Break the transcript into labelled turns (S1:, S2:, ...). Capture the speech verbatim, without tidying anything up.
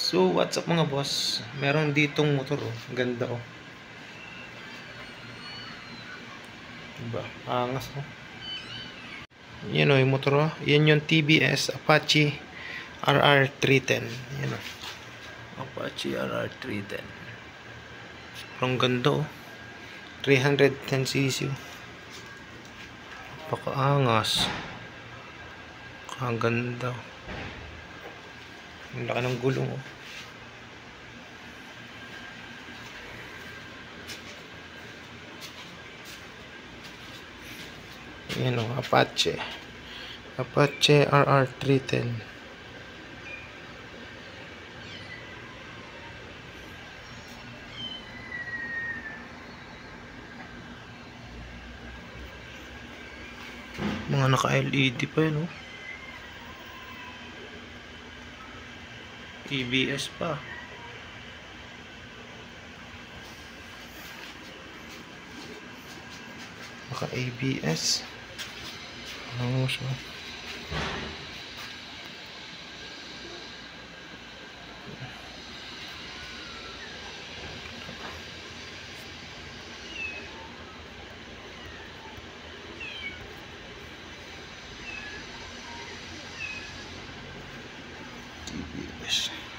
S1: So, what's up mga boss? Meron ditong motor oh. Ganda oh. Diba? Angas oh. Yan oh yung motor oh. Yan yung T B S Apache R R three ten. Yan oh. Apache R R three ten. Sobrang ganda oh. three ten cc oh. Pakaangas. Kaganda oh. Ang laki ng gulong oh. Ayan o, Apache. Apache R R three ten. Mga naka-L E D pa yun o. A B S pa. Naka-A B S. Ano siya? T B S.